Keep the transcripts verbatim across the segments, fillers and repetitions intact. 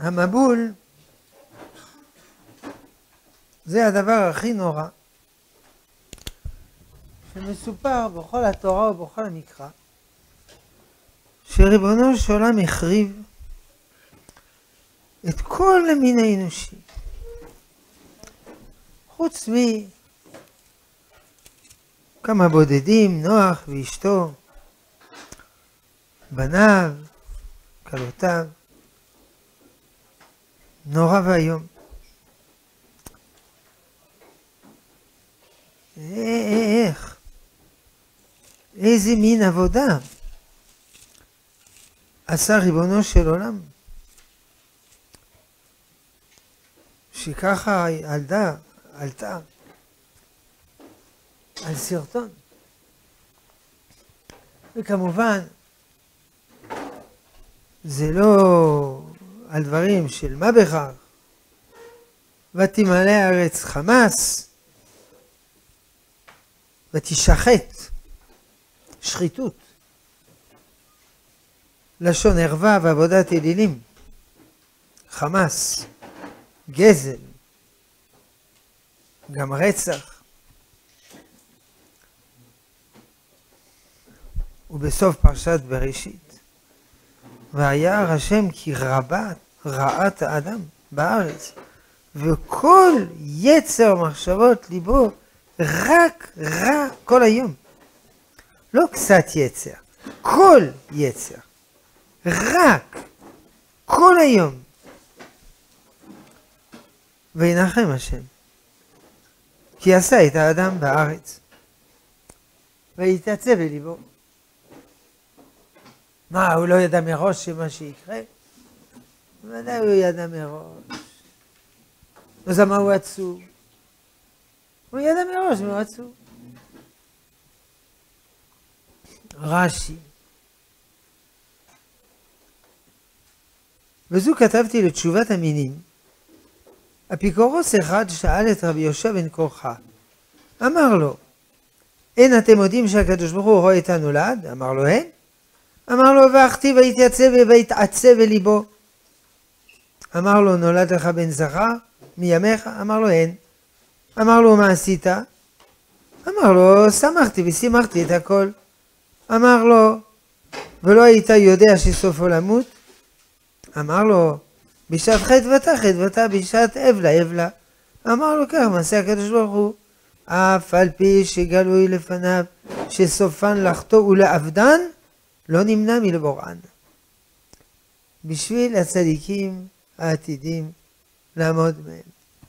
המבול זה הדבר הכי נורא שמסופר בכל התורה ובכל המקרא, שריבונו של עולם החריב את כל המין האנושי, חוץ מכמה בודדים, נוח ואשתו, בניו, כלותיו. נורא והיום. איך? איזה מין עבודה עשה ריבונו של עולם, שככה עלתה, עלתה על סרטון. וכמובן זה לא על דברים של מה בכך, ותמלא הארץ חמס ותשחט, שחיתות, לשון ערווה ועבודת אלילים, חמס, גזל, גם רצח. ובסוף פרשת בראשית, והיה השם כי רבה רעת האדם בארץ, וכל יצר מחשבות ליבו רק רע כל היום. לא קצת יצר, כל יצר, רק כל היום. וינחם השם כי עשה את האדם בארץ, ויתעצב בליבו. מה, הוא לא ידע מראש שמה שיקרה? ודאי הוא ידע מראש. אז מה הוא עצוב? הוא ידע מראש מה הוא עצוב. רש"י. וזו כתבתי לתשובת המינים. אפיקורוס אחד שאל את רבי יהושע בן קורחה. אמר לו, אין אתם יודעים שהקדוש ברוך הוא רואה את הנולד? אמר לו, אין. אמר לו, ואכתיב ויתייצב ויתעצב בליבו. אמר לו, נולד לך בן זכר מימיך? אמר לו, אין. אמר לו, מה עשית? אמר לו, שמחתי ושימחתי את הכל. אמר לו, ולא היית יודע שסופו למות? אמר לו, בשעת חטבתה חטבתה, בשעת אבלה אבלה. אמר לו, כך מעשה הקדוש ברוך הוא, אף על פי שגלוי לפניו שסופן לחטוא ולעבדן, לא נמנע מלבוראן. בשביל הצדיקים העתידים לעמוד בהם.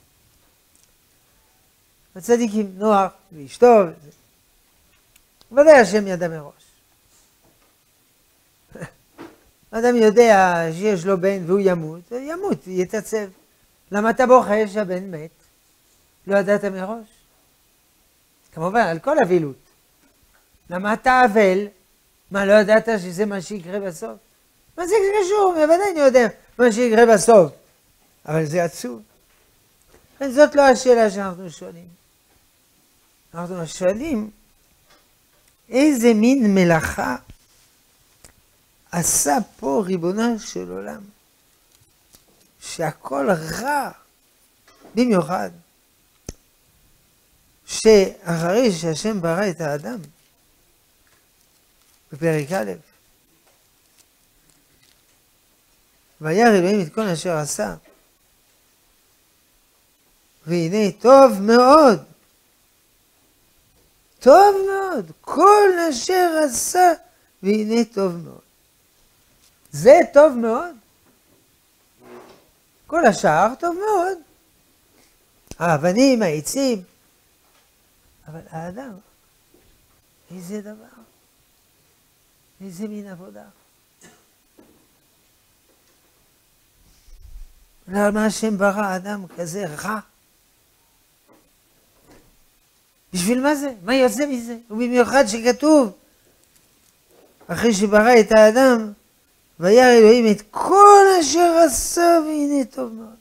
הצדיקים, נוח ואשתו, ודאי השם ידע מראש. אדם יודע שיש לו בן והוא ימות, ימות, יתעצב. למה אתה בוכה שהבן מת? לא ידעת מראש? כמובן, על כל אבילות. למה אתה אבל? מה, לא ידעת שזה מה שיקרה בסוף? מה זה קשור? בוודאי אני יודע מה שיקרה בסוף. אבל זה עצוב. זאת לא השאלה שאנחנו שואלים. אנחנו שואלים, איזה מין מלאכה עשה פה ריבונו של עולם, שהכל רע, במיוחד, שאחרי שהשם ברא את האדם, בפרק א', וירא אלוהים את כל אשר עשה, והנה טוב מאוד, טוב מאוד, כל אשר עשה, והנה טוב מאוד. זה טוב מאוד. כל השאר טוב מאוד. האבנים, העצים. אבל האדם, איזה דבר? איזה מין עבודה? למה השם ברא אדם כזה רע? בשביל מה זה? מה יוצא מזה? ובמיוחד שכתוב, אחרי שברא את האדם, וירא אלוהים את כל אשר עשה והנה טוב מאוד.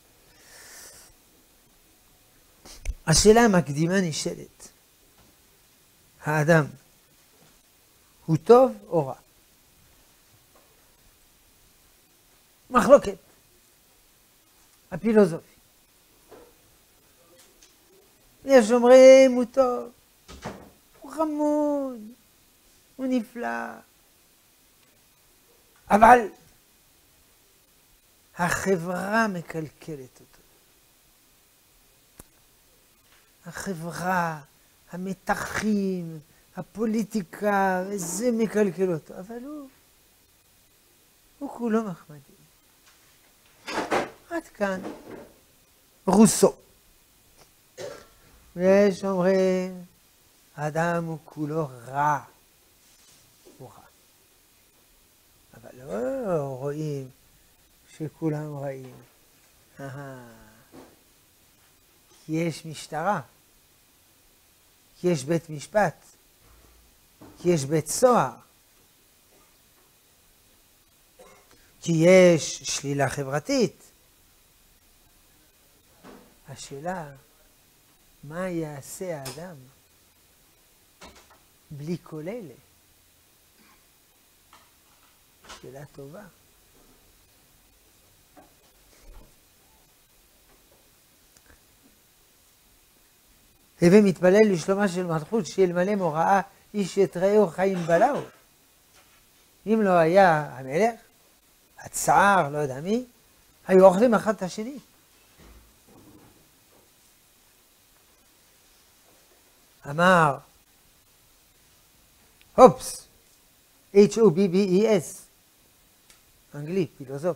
השאלה המקדימה נשאלת, האדם הוא טוב או רע? מחלוקת. הפילוסופי. יש אומרים, הוא טוב, הוא חמוד, הוא נפלא, אבל החברה מקלקלת אותו. החברה, המתחים, הפוליטיקה, זה מקלקל אותו, אבל הוא, הוא כולו מחמדי. עד כאן רוסו. ויש אומרים, האדם הוא כולו רע. הוא רע. אבל לא רואים שכולם רעים. כי יש משטרה. כי יש בית משפט. כי יש בית סוהר. כי יש שלילה חברתית. השאלה, מה יעשה האדם בלי כל אלה? שאלה טובה. הווה מתפלל לשלומה של מלכות שאלמלא מוראה איש את רעהו חיים בלעו. אם לא היה המלך, הצער, לא יודע מי, היו אוכלים אחד את השני. אמר הובס, H O B B E S, אנגלי, פילוסוף.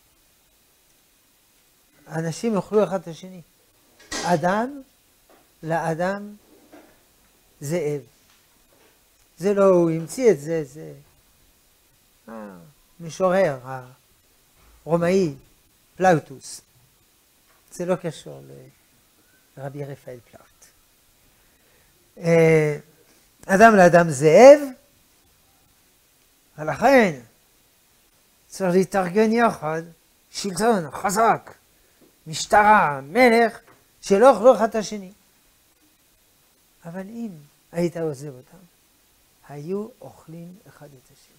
אנשים אוכלו אחד את השני. אדם לאדם זאב. זה לא הוא המציא את זה, זה המשורר הרומאי פלאוטוס. זה לא קשור לרבי רפאל פלאוט. אדם לאדם זאב, ולכן צריך להתארגן יחד, שלטון חזק, משטרה, מלך, שלא אוכלו אחד את השני. אבל אם היית עוזב אותם, היו אוכלים אחד את השני.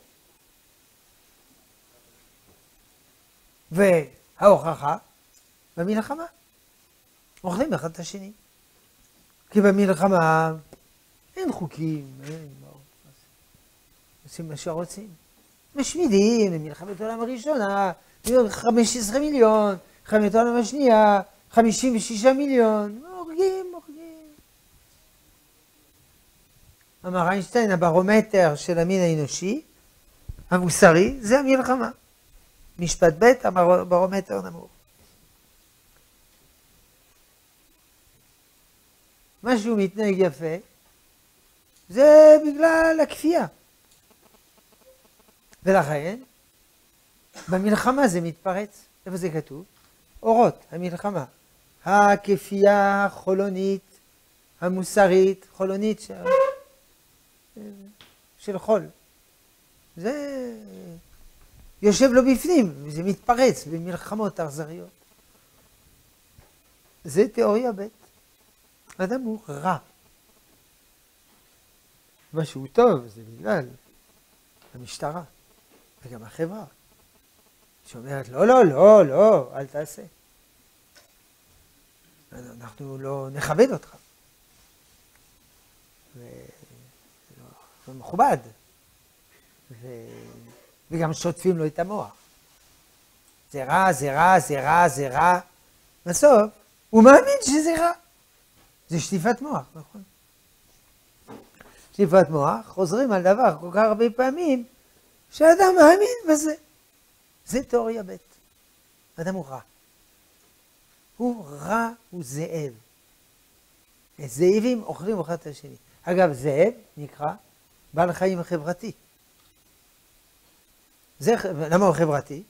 וההוכחה, במלחמה, אוכלים אחד את השני. כי במלחמה אין חוקים, אין מה, עושים מה שרוצים. משמידים, במלחמת העולם הראשונה, חמישה עשר מיליון, מלחמת העולם השנייה, חמישים ושישה מיליון, הורגים, הורגים. אמר איינשטיין, הברומטר של המין האנושי, המוסרי, זה המלחמה. משפט ב', הברומטר נמוך. משהו מתנהג יפה, זה בגלל הכפייה. ולכן, במלחמה זה מתפרץ. איפה זה כתוב? אורות, המלחמה. הכפייה החולונית, המוסרית, חולונית של, של חול. זה יושב לו בפנים, וזה מתפרץ במלחמות אכזריות. זה תיאוריה ב'. האדם הוא רע. מה שהוא טוב זה בגלל המשטרה וגם החברה שאומרת לא, לא, לא, לא, אל תעשה. אנחנו לא נכבד אותך. זה מכובד. ו... וגם שוטפים לו את המוח. זה רע, זה רע, זה רע, זה רע. בסוף הוא מאמין שזה רע. זה שטיפת מוח, נכון? שטיפת מוח, חוזרים על דבר כל כך הרבה פעמים, שהאדם מאמין בזה. זה תיאוריה ב'. האדם הוא רע. הוא רע, הוא זאב. זאבים אוכלים אחד את השני. אגב, זאב נקרא בעל חיים חברתי. זה, למה הוא חברתי?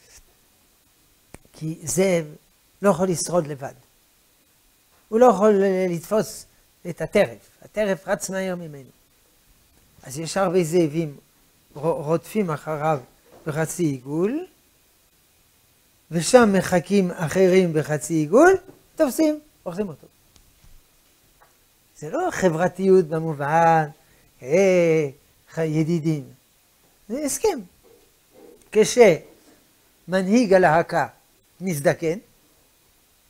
כי זאב לא יכול לשרוד לבד. הוא לא יכול לתפוס את הטרף. הטרף רץ מהר ממנו. אז יש הרבה זאבים רודפים אחריו בחצי עיגול, ושם מחכים אחרים בחצי עיגול, תופסים, אוכלים אותו. זה לא חברתיות במובן, אה, ידידים. זה הסכם. כשמנהיג הלהקה מזדקן,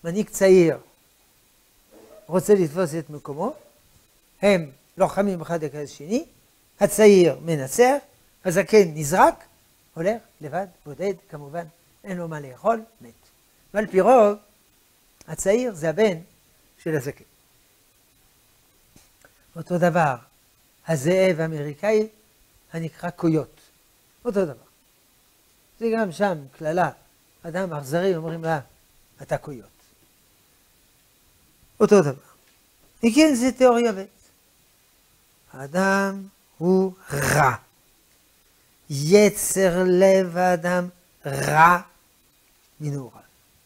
מנהיג צעיר רוצה לתפוס את מקומו, הם לוחמים אחד לכד שני, הצעיר מנצח, הזקן נזרק, הולך לבד, בודד, כמובן, אין לו מה לאכול, מת. ועל פי רוב, הצעיר זה הבן של הזקן. אותו דבר, הזאב האמריקאי הנקרא קויוט. אותו דבר. זה גם שם כללה, אדם אכזרי אומרים לה, אתה קויוט. אותו דבר. וכן זה תיאוריה ב'. האדם הוא רע. יצר לב האדם רע מנעוריו.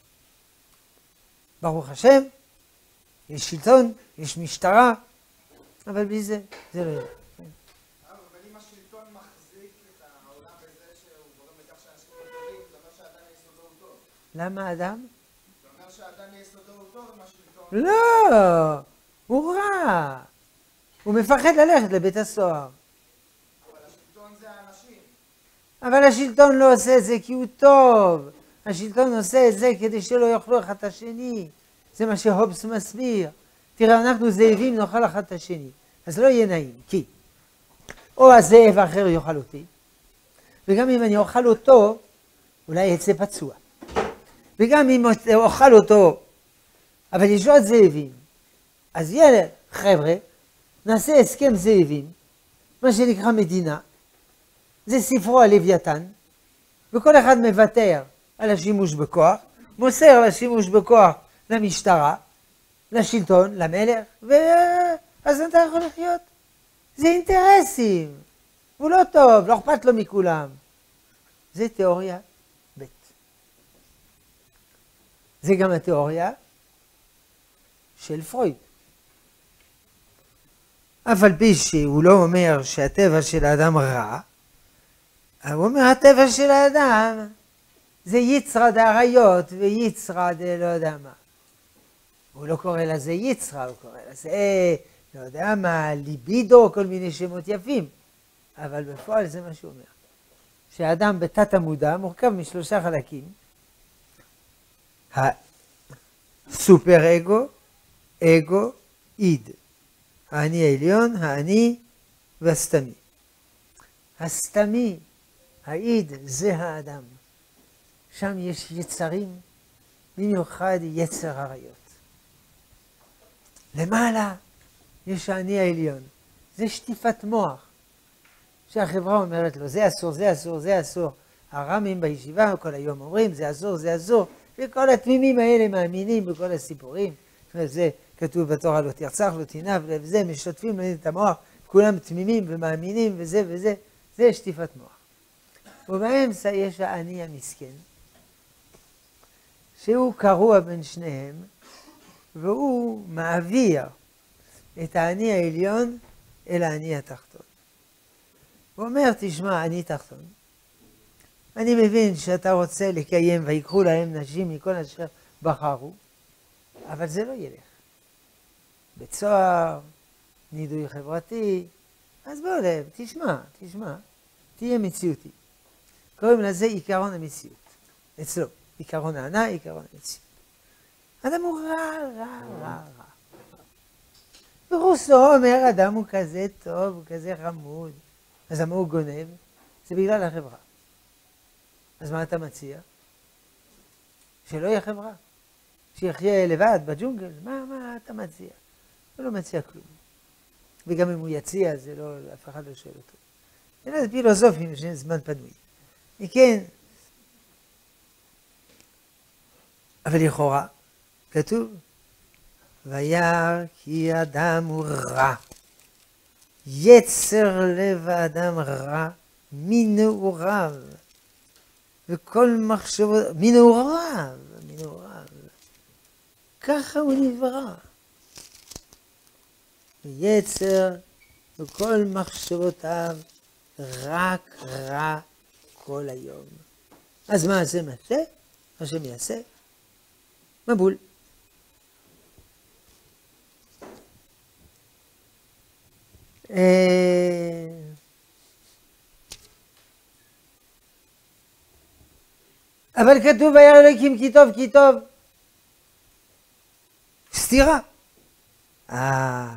ברוך השם, יש שלטון, יש משטרה, אבל בלי זה, זה לא יהיה. אבל אם השלטון מחזיק את העולם בזה שהוא גורם לכך שאנשים לא טובים, זה אומר שהאדם יסודו הוא טוב. למה אדם? זה אומר שהאדם יסודו הוא טוב עם השלטון. לא, הוא רע. הוא מפחד ללכת לבית הסוהר. אבל השלטון זה האנשים. אבל השלטון לא עושה את זה כי הוא טוב. השלטון עושה את זה כדי שלא יאכלו אחד את השני. זה מה שהובס מסביר. תראה, אנחנו זאבים נאכל אחד את השני. אז לא יהיה נעים, כי או הזאב האחר יאכל אותי, וגם אם אני אוכל אותו, אולי יצא פצוע. וגם אם אוכל אותו, אבל יש עוד זאבים, אז יאללה, חבר'ה, נעשה הסכם זאבים, מה שנקרא מדינה, זה ספרו הלוויתן, וכל אחד מוותר על השימוש בכוח, מוסר על השימוש בכוח למשטרה, לשלטון, למלך, ואז אתה יכול לחיות. זה אינטרסים. הוא לא טוב, לא אכפת לו מכולם. זה תיאוריה ב'. זה גם התיאוריה של פרויד. אף על פי שהוא לא אומר שהטבע של האדם רע, הוא אומר הטבע של האדם זה יצרא דאריות ויצרא דלא יודע מה. הוא לא קורא לזה יצרא, הוא קורא לזה, לא יודע מה, ליבידו, כל מיני שמות יפים. אבל בפועל זה מה שהוא אומר. שהאדם בתת המודע מורכב משלושה חלקים. הסופר אגו, אגו, איד. האני העליון, האני והסתמי. הסתמי, האיד, זה האדם. שם יש יצרים, במיוחד יצר עריות. למעלה יש האני העליון. זה שטיפת מוח. שהחברה אומרת לו, זה אסור, זה אסור, זה אסור. הרמים בישיבה כל היום אומרים, זה אסור, זה אסור. וכל התמימים האלה מאמינים בכל הסיפורים. זה כתוב בתורה, לא תרצח, לא תנאף, וזה, משתפים להם את המוח. כולם תמימים ומאמינים וזה וזה. זה שטיפת מוח. ובאמצע יש האני המסכן. שהוא קרוע בין שניהם. והוא מעביר את האני העליון אל האני התחתון. הוא אומר, תשמע, אני תחתון. אני מבין שאתה רוצה לקיים ויקחו להם נשים מכל אשר בחרו, אבל זה לא ילך. בית סוהר, נידוי חברתי, אז בוא לב, תשמע, תשמע, תהיה מציאותי. קוראים לזה עיקרון המציאות. אצלו, עיקרון הענה, עיקרון המציאות. אדם הוא רע, רע, רע, רע. ורוסו אומר, אדם הוא כזה טוב, הוא כזה חמוד. אז למה הוא גונב? זה בגלל החברה. אז מה אתה מציע? שלא יהיה חברה. שיחיה לבד בג'ונגל. מה, מה אתה מציע? הוא לא מציע כלום. וגם אם הוא יציע, זה לא, אף אחד לא שואל אותו. זה פילוסופים שאין זמן פנוי. וכן, אבל לכאורה, כתוב, וירא כי אדם הוא רע. יצר לב האדם רע מנעוריו. וכל מחשבות, מנעוריו, מנעוריו. ככה הוא נברא. יצר וכל מחשבותיו רק רע כל היום. אז מה זה מעשה? מה שמייעשה? מבול. אבל כתוב וירא אלוקים כי טוב כי טוב. סתירה. אה,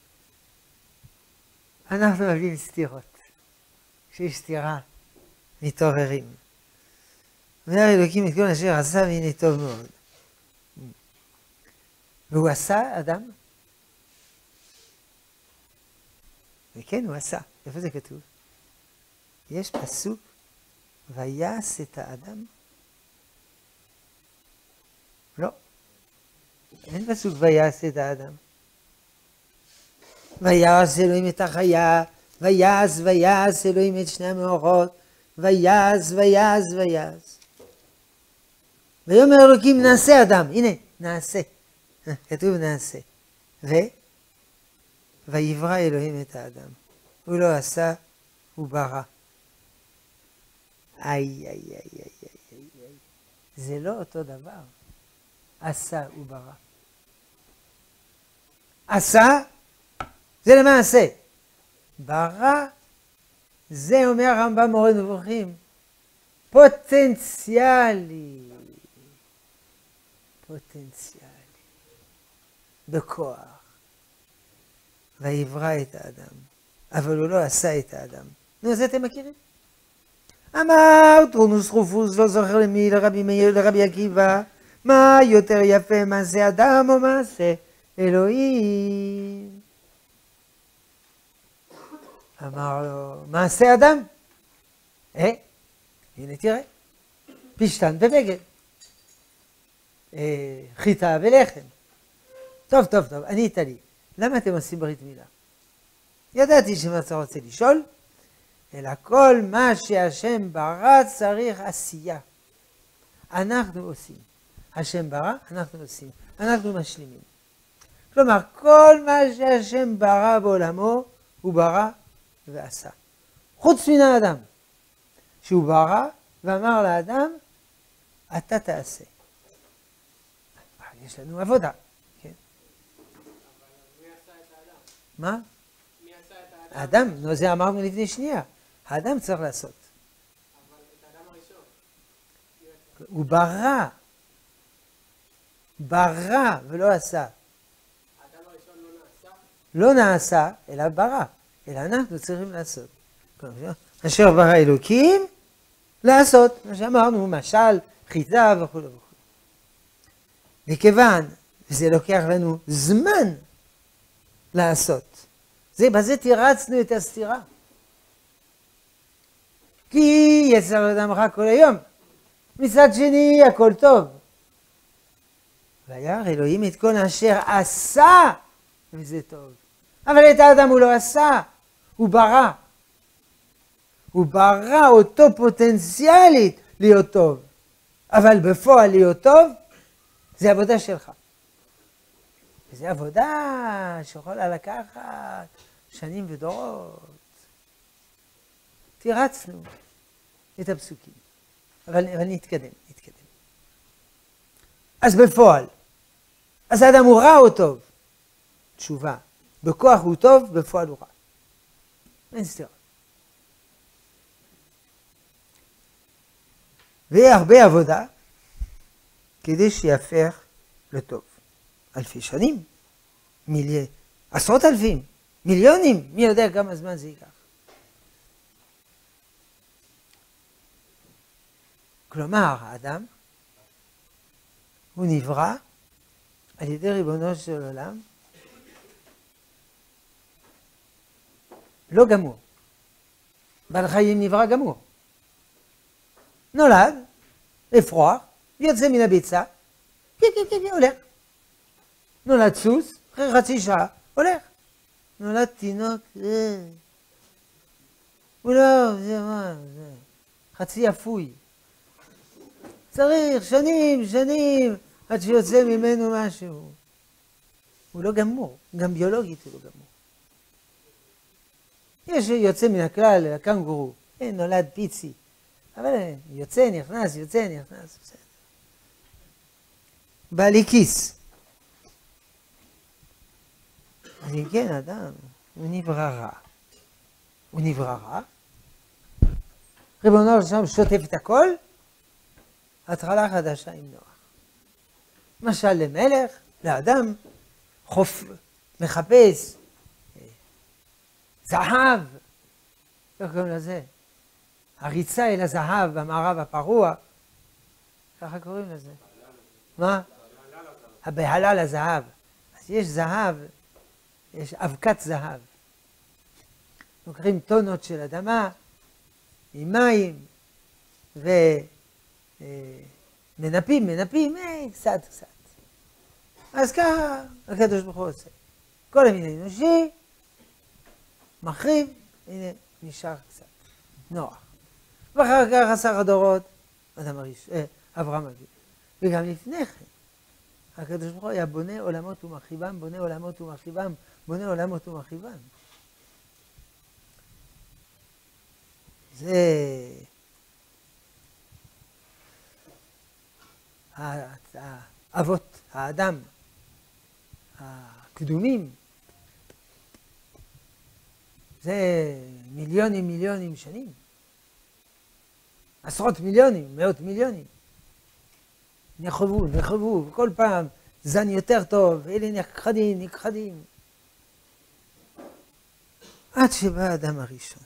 אנחנו אוהבים סתירות. כשיש סתירה, מתעוררים. אומר אלוקים את כל אשר עשה והנה טוב מאוד. והוא עשה אדם? וכן, הוא עשה. איפה זה כתוב? יש פסוק, ויעש את האדם? לא. אין פסוק ויעש את האדם. ויעש אלוהים את החיה, ויעש ויעש אלוהים את שני המאורות, ויעש ויעש ויעש. ויאמר אלוקים נעשה אדם, הנה, נעשה. כתוב נעשה. ו? ויברא אלוהים את האדם. הוא לא עשה, הוא ברא. איי, איי, איי, איי, איי, איי. זה לא אותו דבר. עשה וברא. עשה, זה למעשה. ברא, זה אומר הרמב"ם מורה נבוכים. פוטנציאלי. פוטנציאלי. בכוח. ויברא את האדם. אבל הוא לא עשה את האדם. נו, אז אתם מכירים? אמר טרונוס רופוס, לא זוכר למי, לרבי מאיר, לרבי עקיבא, מה יותר יפה, מעשה אדם או מעשה אלוהים? אמר לו, מעשה אדם? אה, הנה תראה, פשתן ובגד, אה, חיטה ולחם. טוב, טוב, טוב, אני איתלי. למה אתם עושים ברית מילה? ידעתי שמה אתה רוצה לשאול, אלא כל מה שהשם ברא צריך עשייה. אנחנו עושים. השם ברא, אנחנו עושים. אנחנו משלימים. כלומר, כל מה שהשם ברא בעולמו, הוא ברא ועשה. חוץ מן האדם, שהוא ברא ואמר לאדם, אתה תעשה. יש לנו עבודה. כן. אבל מי עשה את האדם? מה? מי עשה את האדם? האדם, נו, זה אמרנו לפני שנייה. האדם צריך לעשות. אבל את האדם הראשון. הוא ברא. ברא ולא עשה. האדם הראשון לא נעשה? לא נעשה, אלא ברא. אלא אנחנו צריכים לעשות. אשר ברא אלוקים, לעשות. מה שאמרנו, משל, חיטה וכו' וכו'. מכיוון, וזה לוקח לנו זמן לעשות. זה, בזה תירצנו את הסתירה. כי יצר לאדם רע כל היום. מצד שני, הכל טוב. וירא אלוהים את כל אשר עשה, וזה טוב. אבל את האדם הוא לא עשה, הוא ברא. הוא ברא אותו פוטנציאלית להיות טוב. אבל בפועל להיות טוב, זה עבודה שלך. וזה עבודה שיכולה לקחת שנים ודורות. תירצנו את הפסוקים. אבל, אבל נתקדם, נתקדם. אז בפועל, אז האדם הוא רע או טוב? תשובה. בכוח הוא טוב, בפועל הוא רע. אין סתירה. ויהיה הרבה עבודה כדי שיהפך לטוב. אלפי שנים, מילי... עשרות אלפים, מיליונים, מי יודע כמה זמן זה ייקח. כלומר, האדם הוא נברא על ידי ריבונו של עולם לא גמור. בעל חיים נברא גמור. נולד, לפרוח, יוצא מן הביצה, פי פי פי פי הולך. נולד סוס, אחרי חצי שעה, הולך. נולד תינוק, אה. הוא לא, זה מה, זה חצי אפוי. צריך שנים, שנים, עד שיוצא ממנו משהו. הוא לא גמור, גם ביולוגית הוא לא גמור. יש יוצא מן הכלל, הקנגורו, אה, נולד פיצי. אבל יוצא, נכנס, יוצא, נכנס, בסדר. בא לי כיס. אז אם כן, אדם, הוא נברא רע. הוא נברא רע. ריבונו של עולם שוטף את הכל, התחלה חדשה עם נוח. משל למלך, לאדם, חוף, מחפש זהב, איך קוראים לזה? הריצה אל הזהב במערב הפרוע, ככה קוראים לזה. מה? הבהלה לזהב. אז יש זהב, יש אבקת זהב. לוקחים טונות של אדמה עם מים ומנפים, מנפים, קצת קצת. אז ככה הקדוש ברוך הוא עושה. כל המין האנושי מחריב, הנה נשאר קצת, נוח. ואחר כך עשר הדורות, אדם הראשון, אה, אברהם אבינו. וגם לפני כן, הקדוש ברוך הוא היה בונה עולמות ומרחיבם, בונה עולמות ומרחיבם, בונה עולמות ומרחיבם. זה האבות, האדם, הקדומים, זה מיליונים מיליונים שנים. עשרות מיליונים, מאות מיליונים. נחרבו, נחרבו, וכל פעם זן יותר טוב, אלה נכחדים, נכחדים. עד שבא האדם הראשון.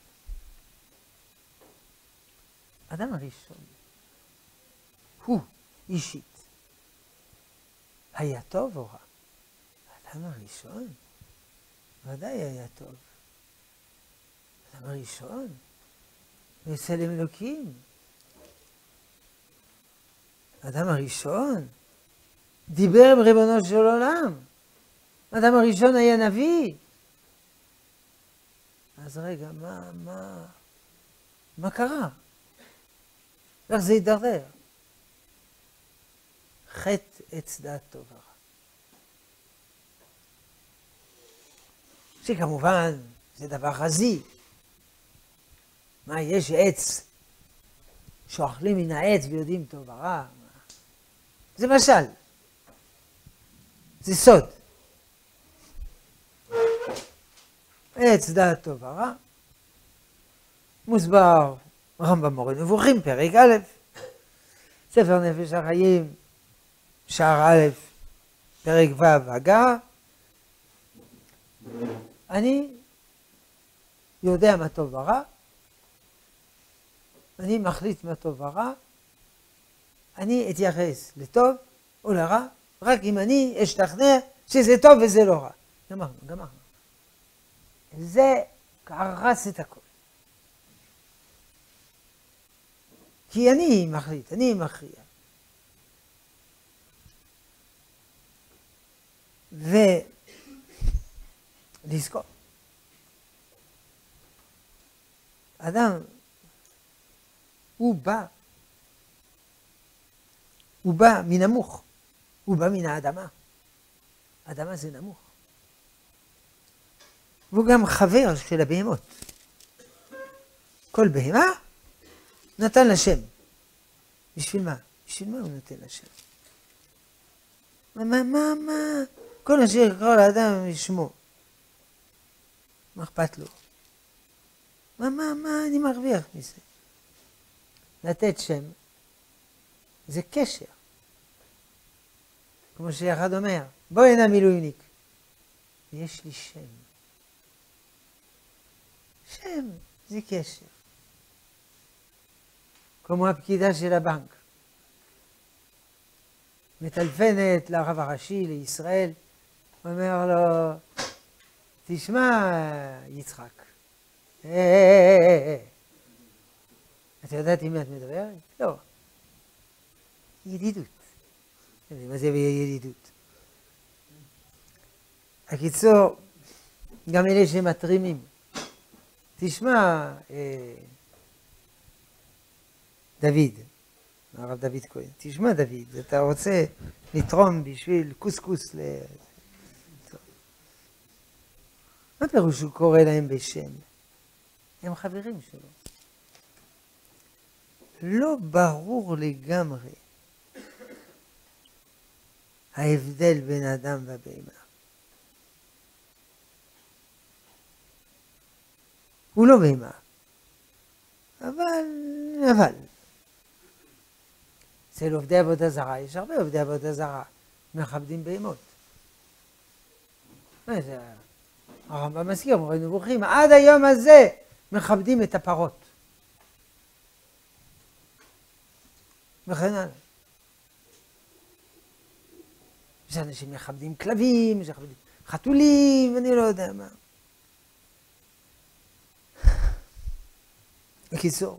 האדם הראשון, הוא אישית, היה טוב או רע? האדם הראשון, ודאי היה טוב. האדם הראשון, בצלם אלוקים. האדם הראשון דיבר עם ריבונו של עולם. האדם הראשון היה נביא. אז רגע, מה, מה, מה קרה? איך זה הידרדר? חטא עץ דעת טוב ורע. שכמובן זה דבר רזי. מה, יש עץ שאוכלים מן העץ ויודעים טוב ורע? זה משל. זה סוד. עץ דעת טוב ורע. מוסבר רמב"ם מורה נבוכים, פרק א', ספר נפש החיים, שער א', פרק ו', הגה. אני יודע מה טוב ורע, אני מחליט מה טוב ורע, אני אתייחס לטוב או לרע, רק אם אני אשתכנע שזה טוב וזה לא רע. גמרנו, גמרנו. זה הרס את הכל. כי אני מחליט, אני מכריע. ולזכור. אדם, הוא בא, הוא בא מנמוך, הוא בא מן האדמה. האדמה זה נמוך. והוא גם חבר של הבהמות. כל בהמה נתן לשם. בשביל מה? בשביל מה הוא נותן לשם? מה, מה, מה, מה? כל אשר יקרא לאדם משמו. מה אכפת לו? מה, מה, מה אני מרוויח מזה? לתת שם זה קשר. כמו שאחד אומר, בוא הנה מילואיניק. יש לי שם. שם זה קשר. כמו הפקידה של הבנק. מטלפנת לרב הראשי לישראל, אומר לו, תשמע יצחק, אתה יודעת עם מי את מדברת? לא. ידידות. מה זה ידידות? הקיצור, גם אלה שמתרימים. תשמע, דוד, הרב דוד כהן, תשמע דוד, אתה רוצה לתרום בשביל קוסקוס ל... מה פירוש הוא קורא להם בשם? הם חברים שלו. לא ברור לגמרי ההבדל בין האדם והבהמה. הוא לא בהמה, אבל, אבל. אצל עובדי עבודה זרה, יש הרבה עובדי עבודה זרה, מכבדים בהמות. מה זה? הרמב"ם מזכיר, מורה נבוכים, עד היום הזה מכבדים את הפרות. וכן הלאה. יש אנשים מכבדים כלבים, יש מכבדים חתולים, אני לא יודע מה. בקיצור.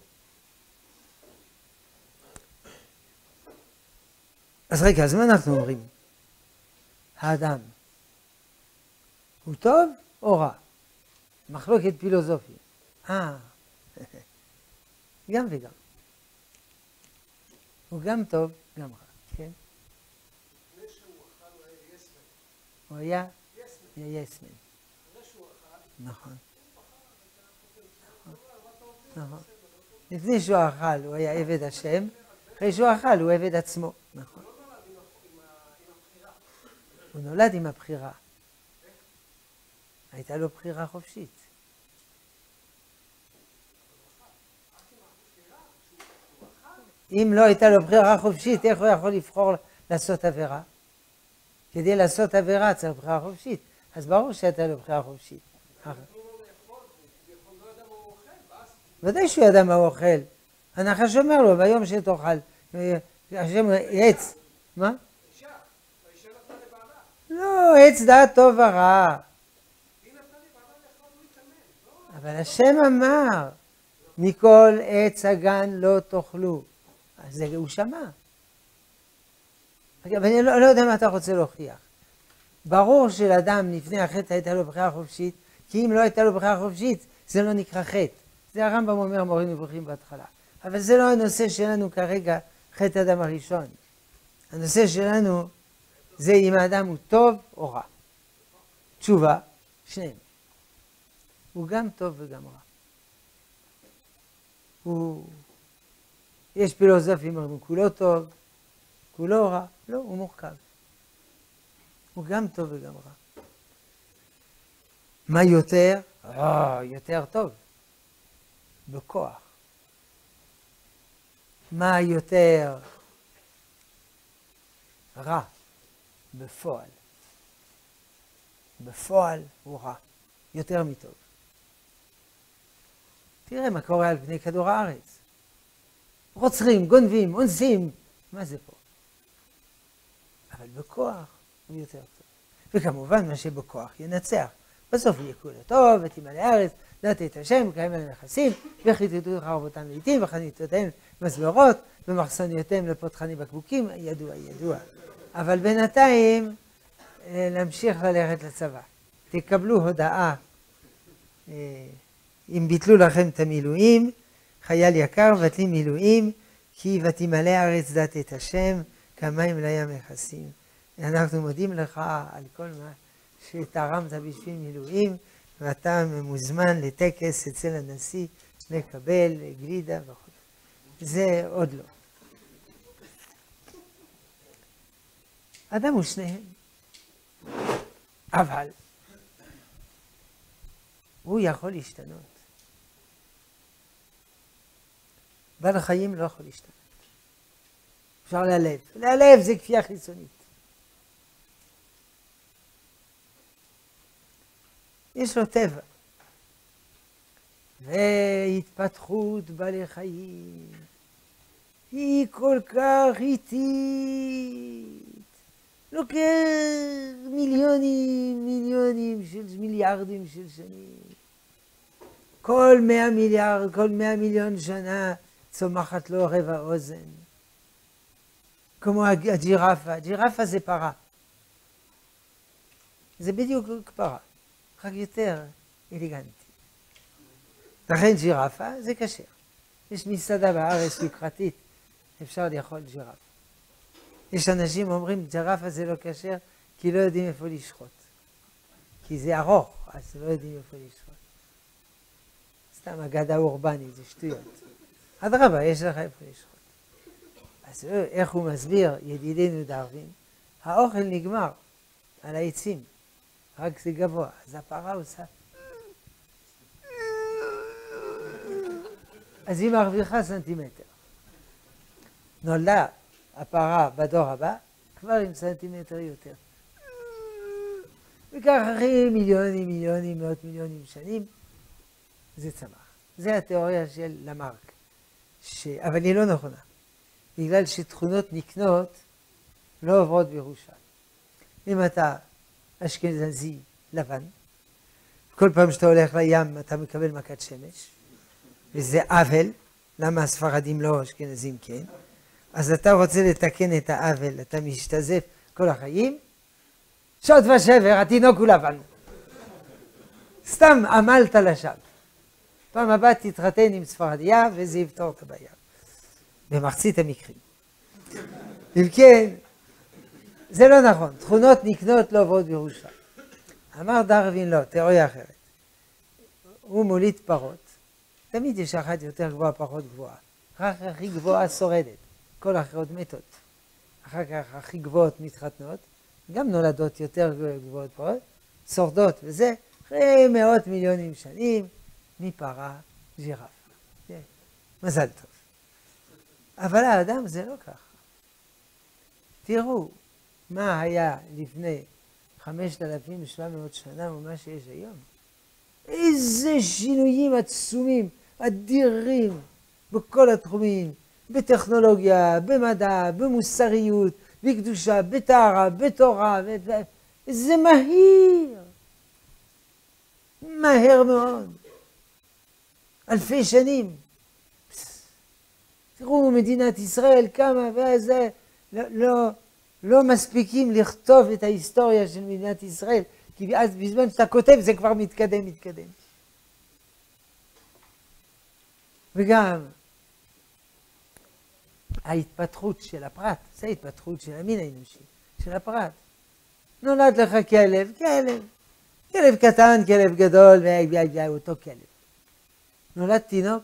אז רגע, אז מה אנחנו אומרים? האדם הוא טוב או רע? מחלוקת פילוסופית. אה, גם וגם. הוא גם טוב, גם רע, כן? לפני שהוא אכל הוא היה יסמן. הוא היה יסמן. יסמן. אחרי שהוא אכל, נכון. נכון. לפני שהוא אכל הוא היה עבד השם, אחרי שהוא אכל הוא עבד עצמו. נכון. הוא נולד עם הבחירה. הייתה לו בחירה חופשית. אם לא הייתה לו בחירה חופשית, איך הוא יכול לבחור לעשות עבירה? כדי לעשות עבירה צריך בחירה חופשית. אז ברור שהייתה לו בחירה חופשית. ודאי שהוא ידע מה הוא אוכל. הנחש אומר לו, ביום שתאכל, השם עץ. מה? לא, עץ דעת טוב ורע. אבל השם אמר, מכל עץ הגן לא תאכלו. אז זה הוא שמע. אבל אני לא, לא יודע מה אתה רוצה להוכיח. ברור שלאדם לפני החטא הייתה לו בחירה חופשית, כי אם לא הייתה לו בחירה חופשית, זה לא נקרא חטא. זה הרמב"ם אומר מורה נבוכים בהתחלה. אבל זה לא הנושא שלנו כרגע, חטא אדם הראשון. הנושא שלנו זה אם האדם הוא טוב או רע. תשובה, שניהם. הוא גם טוב וגם רע. הוא... יש פילוסופים אומרים, כולו טוב, כולו רע. לא, הוא מורכב. הוא גם טוב וגם רע. מה יותר? אה, יותר טוב. בכוח. מה יותר רע? בפועל. בפועל הוא רע. יותר מטוב. תראה מה קורה על פני כדור הארץ. רוצחים, גונבים, אונסים. מה זה פה? אבל בכוח הוא יותר טוב. וכמובן מה שבכוח ינצח. בסוף יהיה כולו טוב, ותמלא הארץ, דעת את השם, קיים עליהם נכסים, וכיתתו חרבותם לעתים, וחניתותיהם מזמרות, ומחסניותיהם לפותחני בקבוקים, ידוע, ידוע. אבל בינתיים, להמשיך ללכת לצבא. תקבלו הודעה, אם ביטלו לכם את המילואים, חייל יקר, בטלי מילואים, כי ותמלא הארץ דעת את השם, כמים לים מכסים. אנחנו מודים לך על כל מה שתרמת בשביל מילואים, ואתה מוזמן לטקס אצל הנשיא לקבל גלידה וכו'. זה עוד לא. אדם הוא שניהם. אבל הוא יכול להשתנות. בעל החיים לא יכול להשתנות. אפשר להלב. להלב זה כפייה חיצונית. יש לו טבע. והתפתחות בעלי חיים היא כל כך איטית. לוקח מיליונים, מיליונים של מיליארדים של שנים. כל מאה מיליארד, כל מאה מיליון שנה צומחת לו רבע אוזן. כמו הג'ירפה. הג'ירפה זה פרה. זה בדיוק פרה. רק יותר אליגנטי. לכן ג'ירפה זה כשר. יש מסעדה בארץ יוקרתית, אפשר לאכול ג'ירפה. יש אנשים אומרים ג'ירפה זה לא כשר, כי לא יודעים איפה לשחוט. כי זה ארוך, אז לא יודעים איפה לשחוט. סתם אגדה אורבנית, זה שטויות. אדרבה, יש לך איפה לשחוט. אז איך הוא מסביר, ידידנו דרווין, האוכל נגמר על העצים. רק זה גבוה, אז הפרה עושה. אז היא מרוויחה סנטימטר. נולדה הפרה בדור הבא, כבר עם סנטימטר יותר. וכך אחרי מיליונים, מיליונים, מאות מיליונים שנים, זה צמח. זה התיאוריה של למרק, ש... אבל היא לא נכונה, בגלל שתכונות נקנות לא עוברות בירושה. אם אתה אשכנזי לבן, כל פעם שאתה הולך לים אתה מקבל מכת שמש, וזה עוול, למה הספרדים לא, אשכנזים כן, אז אתה רוצה לתקן את העוול, אתה משתזף כל החיים, שוד ושבר, התינוק הוא לבן. סתם עמלת לשווא. פעם הבאה תתחתן עם ספרדיה וזה יפתור את הבעיה. במחצית המקרים. אם כן, זה לא נכון. תכונות נקנות לא עוברות בירושה. אמר דרווין לא, תיאוריה אחרת. הוא מוליד פרות. תמיד יש אחת יותר גבוהה, פחות גבוהה. אחר כך הכי גבוהה שורדת. כל האחרות מתות. אחר כך הכי גבוהות מתחתנות. גם נולדות יותר גבוהות פרות. שורדות וזה. אחרי מאות מיליונים שנים. מפרה ג'ירפה. מזל טוב. אבל האדם זה לא ככה. תראו מה היה לפני חמשת אלפים ושבע מאות שנה ומה שיש היום. איזה שינויים עצומים, אדירים, בכל התחומים, בטכנולוגיה, במדע, במוסריות, בקדושה, בטהרה, בתורה, זה מהיר. מהר מאוד. אלפי שנים. תראו, מדינת ישראל קמה וזה, לא, לא, לא מספיקים לכתוב את ההיסטוריה של מדינת ישראל, כי אז בזמן שאתה כותב זה כבר מתקדם, מתקדם. וגם ההתפתחות של הפרט, זה ההתפתחות של המין האנושי, של הפרט. נולד לך כלב, כלב. כלב קטן, כלב גדול, ואותו כלב. נולד תינוק,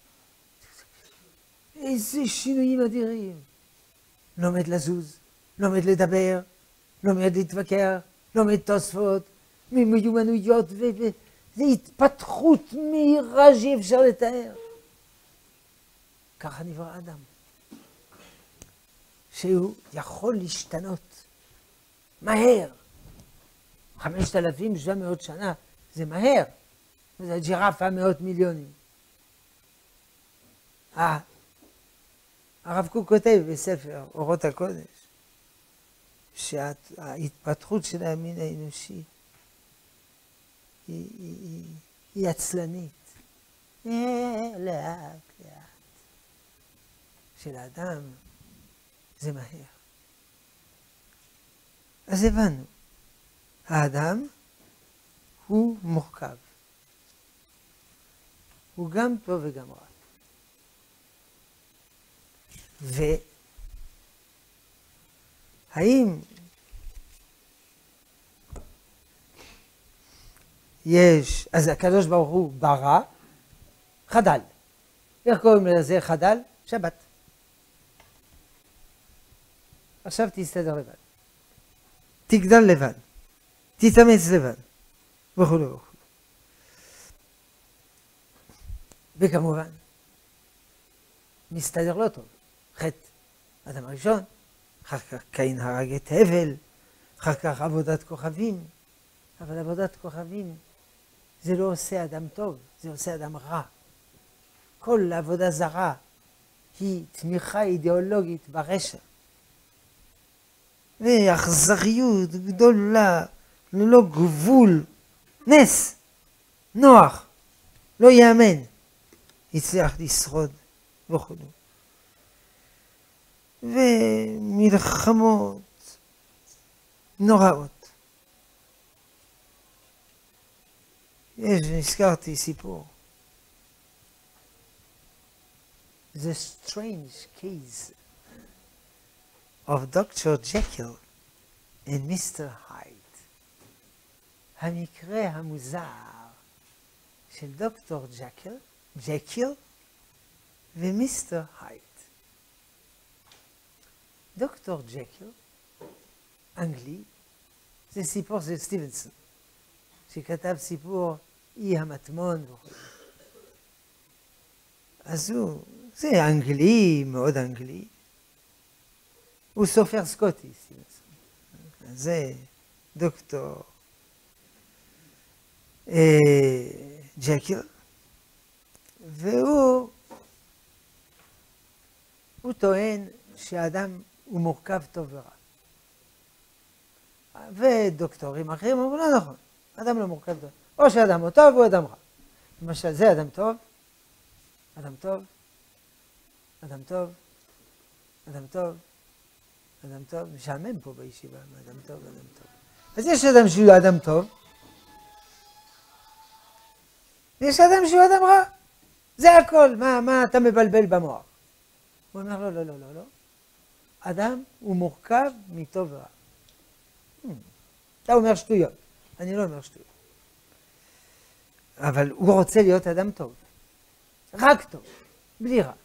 איזה שינויים אדירים. לומד לזוז, לומד לדבר, לומד להתווכח, לומד תוספות, מיומנויות, וזה התפתחות מהירה שאי אפשר לתאר. ככה נברא אדם. שהוא יכול להשתנות מהר. חמשת אלפים ושבע מאות שנה זה מהר. זה הג'ירפה מאות מיליונים. אה, הרב קוק כותב בספר אורות הקודש שההתפתחות של המין האנושי היא, היא, היא, היא עצלנית. לאט לאט. של האדם זה מהר. אז הבנו, האדם הוא מורכב. הוא גם טוב וגם רע. והאם יש, אז הקדוש ברוך הוא ברא, חדל. איך קוראים לזה חדל? שבת. עכשיו תסתדר לבד. תגדל לבד. תתאמץ לבד. וכו' וכו'. וכמובן, מסתדר לא טוב. חטא אדם הראשון, אחר כך קין הרג את הבל, אחר כך עבודת כוכבים. אבל עבודת כוכבים זה לא עושה אדם טוב, זה עושה אדם רע. כל עבודה זרה היא תמיכה אידיאולוגית ברשע. ואכזריות גדולה, ללא גבול, נס, נוח, לא יאמן, הצליח לשרוד וכו'. ומלחמות נוראות. יש, נזכרתי סיפור. The strange case of דוקטור Jekyll and מיסטר Hyde. המקרה המוזר של דוקטור ג'קיל, ג'קיל ומיסטר הייד. דוקטור ג'קיל, אנגלי, זה סיפור של סטיבנסון, שכתב סיפור אי המטמון וכו'. אז הוא, זה אנגלי, מאוד אנגלי. הוא סופר סקוטי, סטיבנסון. זה דוקטור ג'קיר, והוא הוא טוען שהאדם הוא מורכב טוב ורע. ודוקטורים אחרים אמרו, לא נכון, אדם לא מורכב טוב. או שאדם הוא טוב או אדם רע. למשל, זה אדם טוב, אדם טוב, אדם טוב, אדם טוב, אדם טוב, משעמם פה בישיבה, אדם טוב, אדם טוב. אז יש אדם שהוא אדם טוב, ויש אדם שהוא אדם רע. זה הכל, מה, מה אתה מבלבל במוח? הוא אומר, לא, לא, לא, לא, לא. אדם הוא מורכב מטוב ורע. אתה אומר שטויות, אני לא אומר שטויות. אבל הוא רוצה להיות אדם טוב. רק טוב, בלי רע.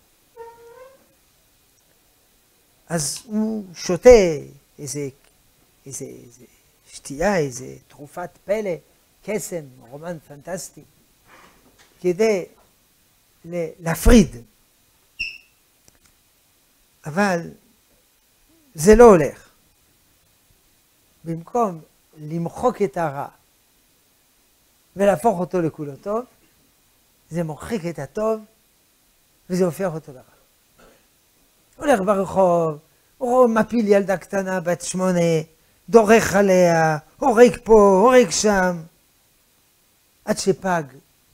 אז הוא שותה איזה, איזה, איזה שתייה, איזה תרופת פלא, קסם, רומן פנטסטי, כדי להפריד. אבל זה לא הולך. במקום למחוק את הרע ולהפוך אותו לכולו טוב, זה מוחק את הטוב וזה הופך אותו לרע. הולך ברחוב, הוא מפיל ילדה קטנה בת שמונה, דורך עליה, הורג פה, הורג שם, עד שפג,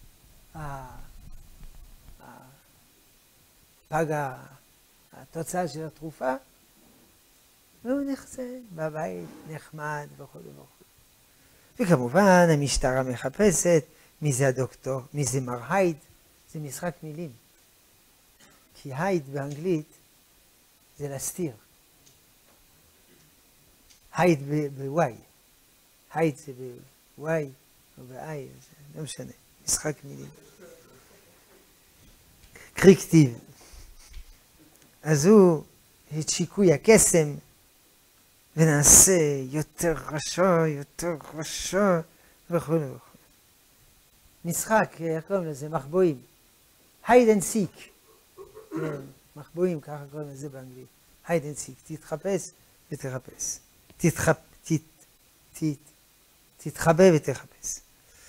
פג התוצאה של התרופה, והוא נחצה בבית, נחמד וכו' וכו'. וכמובן המשטרה מחפשת מי זה הדוקטור, מי זה מר הייד, זה משחק מילים. כי הייד באנגלית זה להסתיר. הייד ב-Y. הייד זה ב-Y או ב-I, לא משנה, משחק מילים. קריקטיב. אז הוא את שיקוי הקסם, ונעשה יותר רשע, יותר רשע, וכו' וכו'. משחק, איך קוראים לזה? מחבואים. hide and seek. מחבואים, ככה קוראים לזה באנגלית. hide and seek. תתחפש ותחפש. תתחפ... תת... תת... תתחבא ותחפש.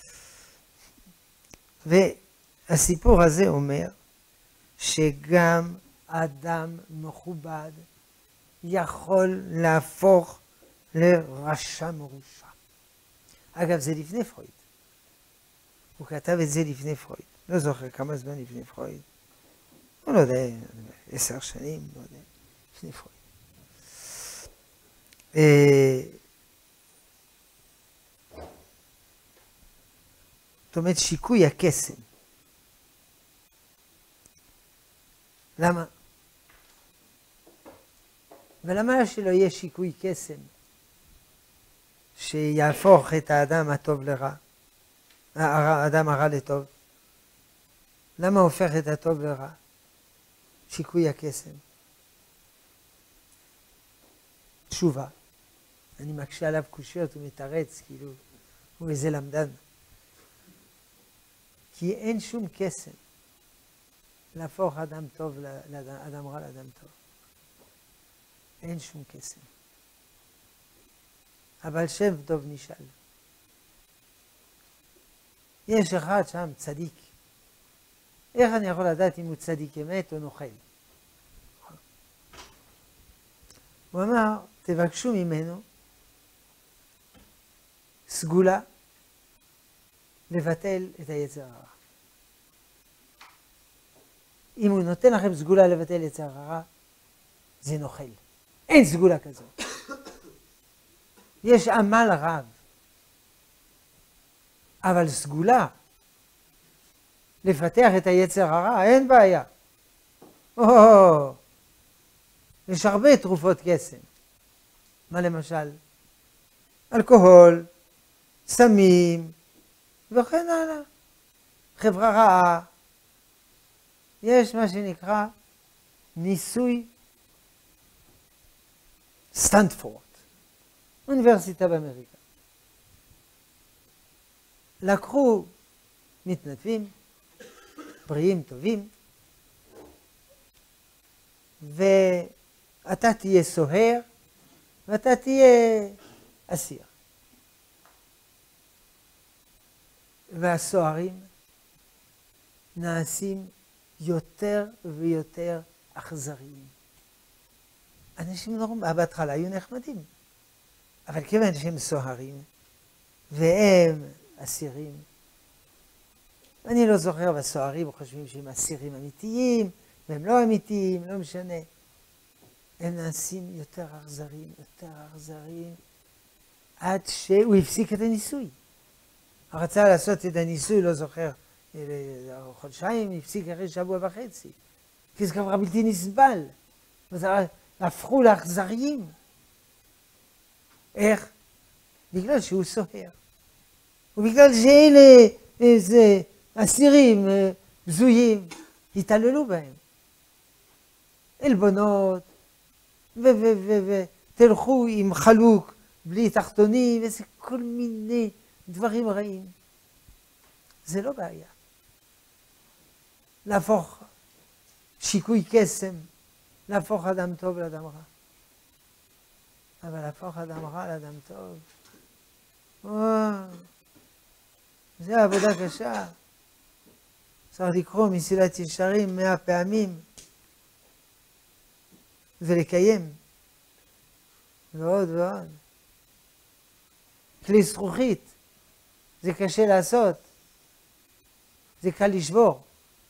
והסיפור הזה אומר שגם אדם מכובד יכול להפוך לרשע מרושע. אגב, זה לפני פרויד. הוא כתב את זה לפני פרויד. לא זוכר כמה זמן לפני פרויד. הוא לא יודע, עשר שנים, לא יודע, לפני פרויד. זאת אומרת, שיקוי הקסם. למה? ולמה שלא יהיה שיקוי קסם שיהפוך את האדם הטוב לרע, האדם הרע לטוב? למה הופך את הטוב לרע? שיקוי הקסם. תשובה. אני מקשה עליו קושיות ומתרץ, כאילו, הוא איזה למדן. כי אין שום קסם להפוך אדם טוב לאדם רע לאדם טוב. אין שום קסם. אבל שם טוב נשאל. יש אחד שם צדיק. איך אני יכול לדעת אם הוא צדיק אמת או נוכל? הוא אמר, תבקשו ממנו סגולה לבטל את היצר הרע. אם הוא נותן לכם סגולה לבטל יצר הרע, זה נוכל. אין סגולה כזאת. יש עמל רב. אבל סגולה לפתח את היצר הרע, אין בעיה. או, יש הרבה תרופות קסם. מה למשל? אלכוהול, סמים, וכן הלאה. חברה רעה. יש מה שנקרא ניסוי סטנפורד, אוניברסיטה באמריקה. לקחו מתנדבים, בריאים טובים, ואתה תהיה סוהר, ואתה תהיה אסיר. והסוהרים נעשים יותר ויותר אכזריים. אנשים נורמליים, בהתחלה היו נחמדים, אבל כיוון שהם סוהרים והם אסירים, אני לא זוכר, והסוהרים חושבים שהם אסירים אמיתיים, והם לא אמיתיים, לא משנה. הם נעשים יותר אכזריים, יותר אכזריים, עד שהוא הפסיק את הניסוי. הוא רצה לעשות את הניסוי, לא זוכר, חודשיים, הפסיק אחרי שבוע וחצי. כי זה כבר בלתי נסבל. הפכו לאכזריים. איך? בגלל שהוא סוהר. ובגלל שאלה איזה אסירים בזויים, התעללו בהם. עלבונות, ותלכו עם חלוק, בלי תחתונים, וזה כל מיני דברים רעים. זה לא בעיה. להפוך שיקוי קסם, להפוך אדם טוב לאדם רע. אבל להפוך אדם רע לאדם טוב, וואו, זה עבודה קשה. צריך לקרוא מסילת ישרים מאה פעמים, ולקיים, ועוד ועוד. כלי זכוכית, זה קשה לעשות, זה קל לשבור.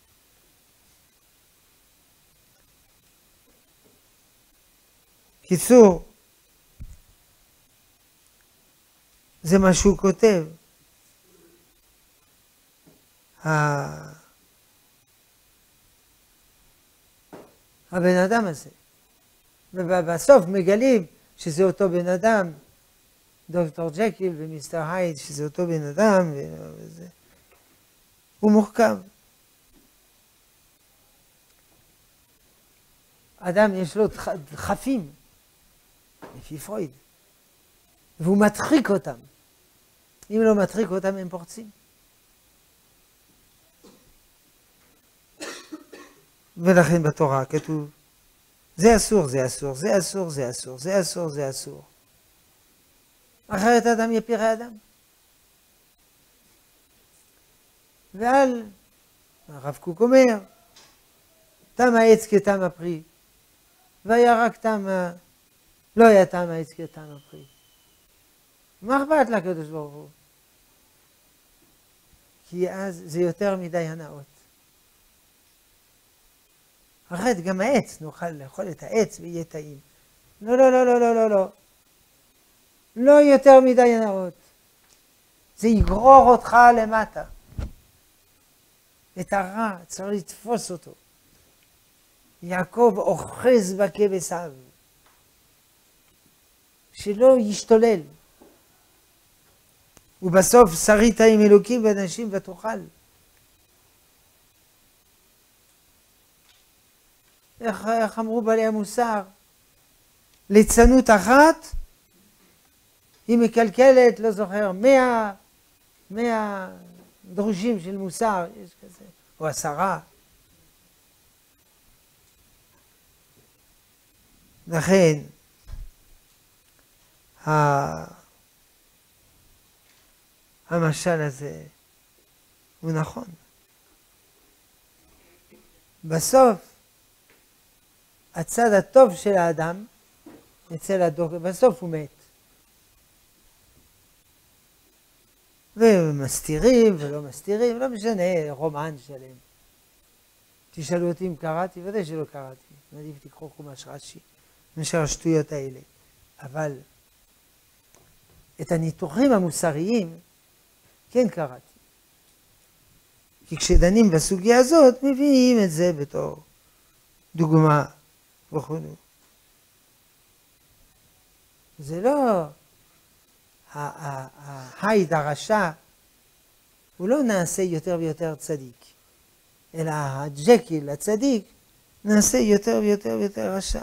קיצור, זה מה שהוא כותב. הבן אדם הזה. ובסוף מגלים שזה אותו בן אדם, דוקטור ג'קיל ומיסטר הייד, שזה אותו בן אדם, וזה. הוא מורכב. אדם יש לו דחפים, לפי פרויד, והוא מדחיק אותם. אם לא מדחיק אותם, הם פורצים. ולכן בתורה כתוב, זה אסור, זה אסור, זה אסור, זה אסור, זה אסור, זה אסור. אחרת האדם יפיר האדם. ועל, הרב קוק אומר, תם העץ כתם הפרי, והירק תם, לא היה תם העץ כתם הפרי. מה אכפת לקדוש ברוך הוא? כי אז זה יותר מדי הנאות. אחרת גם העץ, נוכל לאכול את העץ ויהיה טעים. לא, לא, לא, לא, לא, לא, לא. לא יותר מדי הנאות. זה יגרור אותך למטה. את הרע צריך לתפוס אותו. יעקב אוחז בכבשיו. שלא ישתולל. ובסוף שרית עם אלוקים ואנשים ותאכל. איך, איך אמרו בעלי המוסר? ליצנות אחת היא מקלקלת, לא זוכר, מאה, מאה דרושים של מוסר, יש כזה, או עשרה. לכן, המשל הזה הוא נכון. בסוף, הצד הטוב של האדם, אצל הדוקטור, בסוף הוא מת. ומסתירים ולא מסתירים, לא משנה, רומן שלם. תשאלו אותי אם קראתי, ודאי שלא קראתי. מעדיף תקחו חומש רש"י, מאשר השטויות האלה. אבל את הניתוחים המוסריים, כן קראתי. כי כשדנים בסוגיה הזאת, מביאים את זה בתור דוגמה וכו'. זה לא, ההייד הרשע, הוא לא נעשה יותר ויותר צדיק, אלא הג'קיל הצדיק נעשה יותר ויותר ויותר רשע.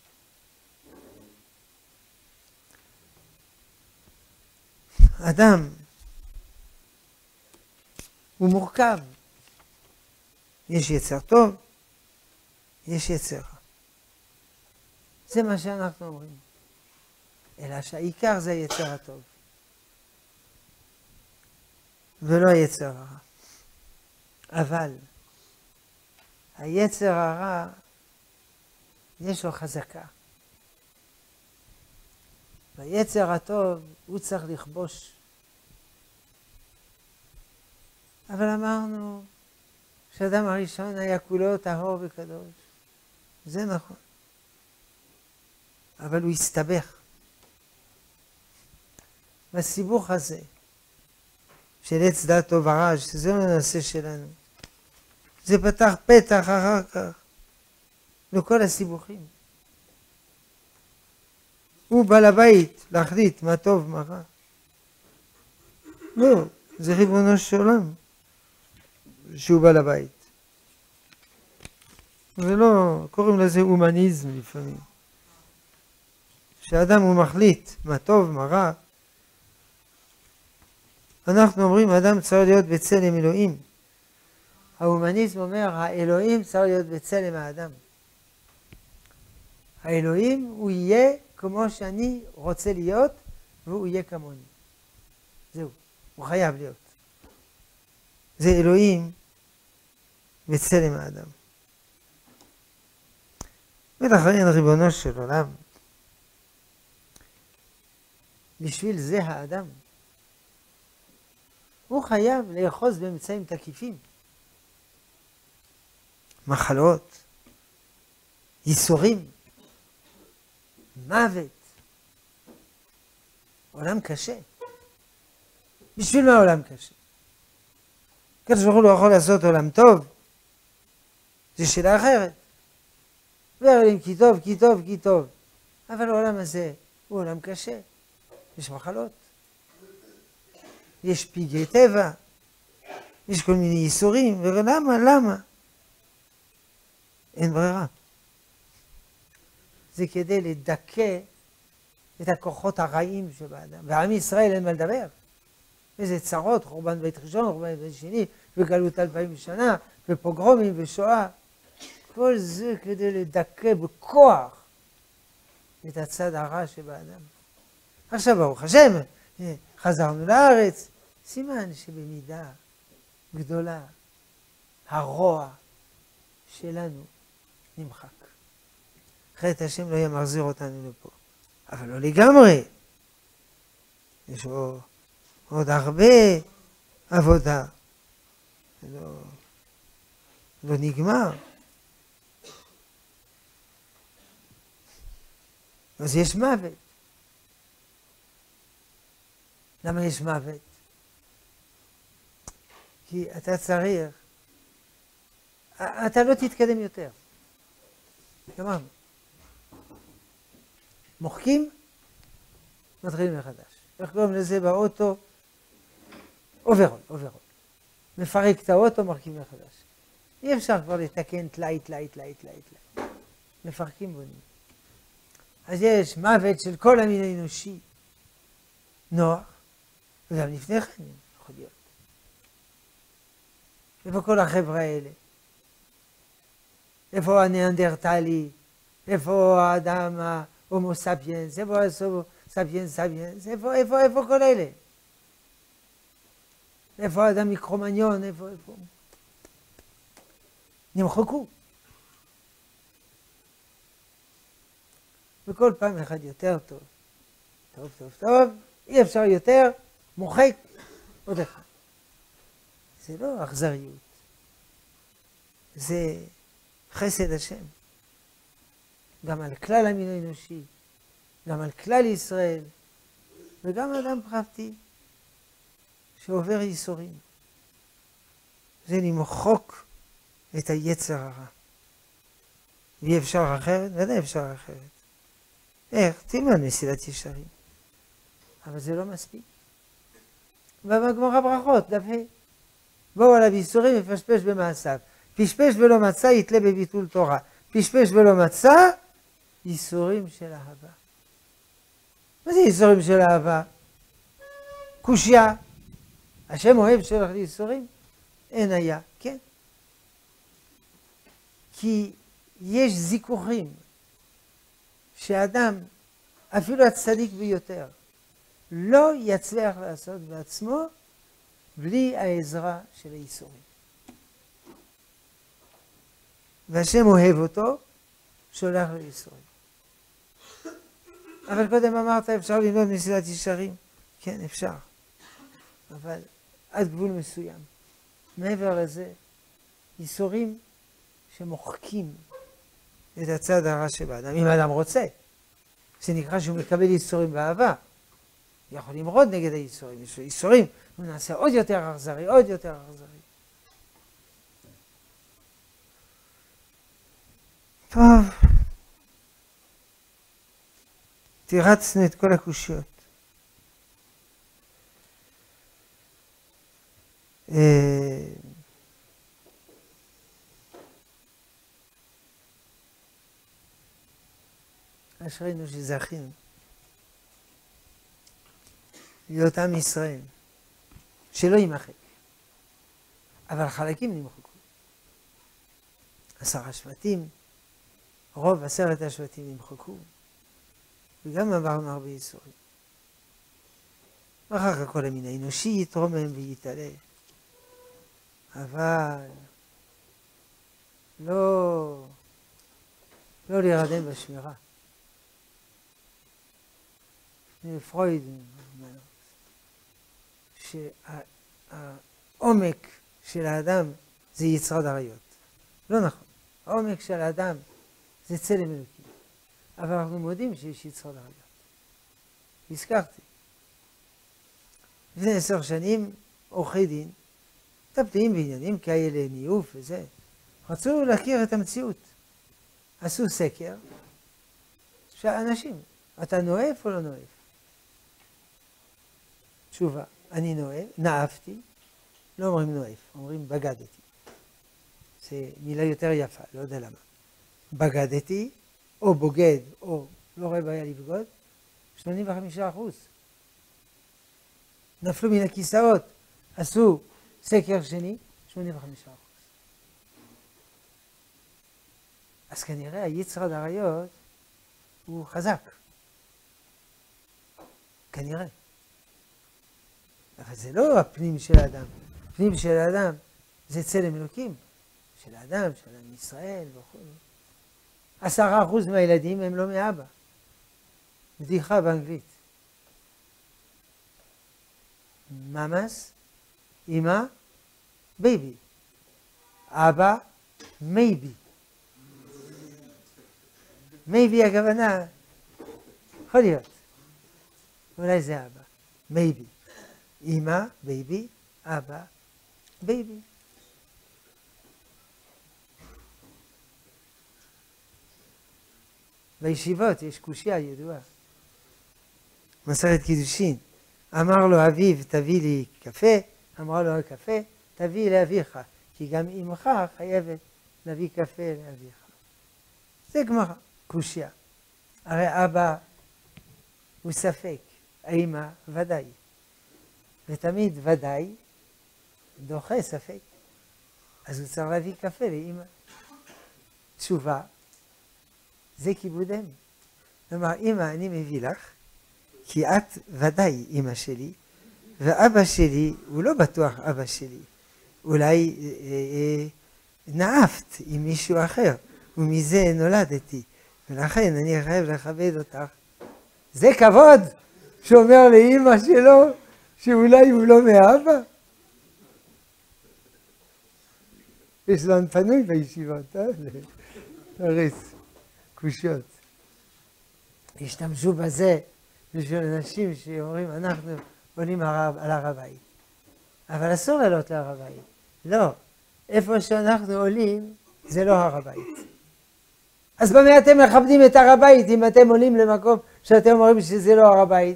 אדם הוא מורכב. יש יצר טוב, יש יצר רע. זה מה שאנחנו אומרים. אלא שהעיקר זה היצר הטוב. ולא היצר הרע. אבל היצר הרע יש לו חזקה. והיצר הטוב הוא צריך לכבוש. אבל אמרנו שהאדם הראשון היה כולו טהור וקדוש. זה נכון. אבל הוא הסתבך. בסיבוך הזה של עץ דעת טוב ורע, שזה לא הנושא שלנו. זה פתח פתח אחר כך לכל הסיבוכים. הוא בעל הבית להחליט מה טוב מה רע. לא, זה ריבונו של עולם שהוא בעל הבית. ולא, קוראים לזה הומניזם לפעמים. שהאדם הוא מחליט מה טוב מה רע. אנחנו אומרים האדם צריך להיות בצלם אלוהים. ההומניזם אומר האלוהים צריך להיות בצלם האדם. האלוהים הוא יהיה כמו שאני רוצה להיות והוא יהיה כמוני. זהו, הוא חייב להיות. זה אלוהים בצלם האדם. ולכן ריבונו של עולם, בשביל זה האדם, הוא חייב לאחוז באמצעים תקיפים. מחלות, ייסורים, מוות. עולם קשה. בשביל מה עולם קשה? הקדוש ברוך הוא לא יכול לעשות עולם טוב. זה שאלה אחרת. ואומרים כי טוב, כי טוב, כי טוב. אבל העולם הזה הוא עולם קשה. יש מחלות. יש פגעי טבע. יש כל מיני ייסורים. ולמה? למה? אין ברירה. זה כדי לדכא את הכוחות הרעים שבאדם. ועם ישראל אין מה לדבר. איזה צרות, חורבן בית ראשון, חורבן בית שני, וגלות אלפיים שנה, ופוגרומים ושואה. כל זה כדי לדכא בכוח את הצד הרע שבאדם. עכשיו ברוך השם, חזרנו לארץ, סימן שבמידה גדולה הרוע שלנו נמחק. חטא השם לא יהיה מחזיר אותנו לפה. אבל לא לגמרי. יש עוד, עוד הרבה עבודה. לא, לא נגמר. אז יש מוות. למה יש מוות? כי אתה צריך, אתה לא תתקדם יותר. גמרנו. מוחקים, מתחילים מחדש. איך קוראים לזה באוטו? אוברול, אוברול. מפרק את האוטו, מרכיב מחדש. אי אפשר כבר לתקן תלאי, תלאי, תלאי, תלאי, תלאי. מפרקים בונים. אז יש מוות של כל המין האנושי. נוח, וגם לפני כן יכול להיות. איפה כל החבר'ה האלה? איפה הניאנדרטלי? איפה האדם ההומו ספיאנס? איפה ההומו ספיאנס ספיאנס? איפה, איפה, איפה כל אלה? איפה האדם מיקרומניון? איפה, איפה? נמחקו. וכל פעם אחד יותר טוב. טוב, טוב, טוב. אי אפשר יותר, מוחק עוד אחד. זה לא אכזריות. זה חסד השם. גם על כלל המין האנושי, גם על כלל ישראל, וגם אדם פרטי שעובר ייסורים. זה למחוק את היצר הרע. ואי אפשר אחרת? ודאי אפשר אחרת. איך? תלמד מסילת ישרים. אבל זה לא מספיק. ובגמרא ברכות, דף ה' בואו עליו ייסורים ופשפש במעשיו. פשפש ולא מצא יתלה בביטול תורה. פשפש ולא מצא ייסורים של אהבה. מה זה ייסורים של אהבה? קושיה. השם אוהב שלך לייסורים? אין היה, כן. כי יש זיכוכים שאדם, אפילו הצדיק ביותר, לא יצליח לעשות בעצמו בלי העזרה של הייסורים. והשם אוהב אותו, שולח לו ייסורים. אבל קודם אמרת, אפשר ללמוד מסילת ישרים? כן, אפשר. אבל עד גבול מסוים. מעבר לזה, ייסורים שמוחקים את הצד הרע שבאדם, אם האדם רוצה. זה נקרא שהוא מקבל ייסורים באהבה. יכול למרוד נגד הייסורים. יש ייסורים, הוא נעשה עוד יותר אכזרי, עוד יותר אכזרי. טוב. תירצנו את כל הקושיות. אשרינו שזכינו להיות עם ישראל, שלא יימחק, אבל חלקים נמחקו. עשר השבטים, רוב עשרת השבטים נמחקו, וגם עברנו הרבה ייסורים. ואחר כך כל המין האנושי יתרומם ויתעלה, אבל לא, לא להירדם בשמירה. פרויד אומר שהעומק של האדם זה יצרת עריות. לא נכון. העומק של האדם זה צלם אלוקים. אבל אנחנו מודים שיש יצרת עריות. הזכרתי. לפני עשר שנים עורכי דין, מטפלים בעניינים כאלה, ניאוף וזה, רצו להכיר את המציאות. עשו סקר שהאנשים, אתה נואף או לא נואף? תשובה, אני נואף, נאפתי, לא אומרים נואף, אומרים בגדתי. זה מילה יותר יפה, לא יודע למה. בגדתי, או בוגד, או לא רואה בעיה לבגוד, שמונים וחמישה אחוז. נפלו מן הכיסאות, עשו סקר שני, שמונים וחמישה אחוז. אז כנראה היצר עריות הוא חזק. כנראה. אבל זה לא הפנים של האדם. הפנים של האדם זה צלם אלוקים. של האדם, של עם ישראל וכו'. עשרה אחוז מהילדים הם לא מאבא. בדיחה באנגלית. ממס, אמא, בייבי. אבא, מייבי. מייבי הכוונה, יכול להיות. אולי זה אבא. מייבי. אמא, בייבי, אבא, בייבי. בישיבות יש קושיה ידועה. מסכת קידושין. אמר לו אביו, תביא לי קפה, אמרה לו קפה, תביא לאביך, כי גם אמך חייבת להביא קפה לאביך. זה גמרא, קושיה. הרי אבא הוא ספק, האמא ודאי. ותמיד ודאי דוחה ספק. אז הוא צריך להביא קפה לאמא. תשובה, זה כיבוד אמי. כלומר, אמא, אני מביא לך, כי את ודאי אמא שלי, ואבא שלי הוא לא בטוח אבא שלי. אולי אה, אה, נאפת עם מישהו אחר, ומזה נולדתי, ולכן אני חייב לכבד אותך. זה כבוד שאומר לאמא שלו שאולי הוא לא מאבא. יש לנו פנוי בישיבות, אה? להריס, קושיות. השתמשו בזה בשביל אנשים שאומרים אנחנו עולים על הר הבית. אבל אסור לעלות להר הבית. לא. איפה שאנחנו עולים זה לא הר הבית. אז במה אתם מכבדים את הר הבית אם אתם עולים למקום שאתם אומרים שזה לא הר הבית?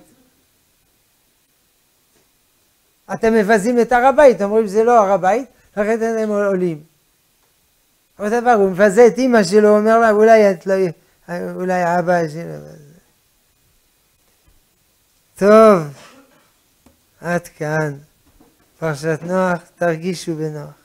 אתם מבזים את הר הבית, אומרים שזה לא הר הבית, לכן אתם עולים. אבל דבר, הוא מבזה את אמא שלו, אומר לה, אולי את לא, אולי האבא שלו. טוב, עד כאן. פרשת נוח, תרגישו בנוח.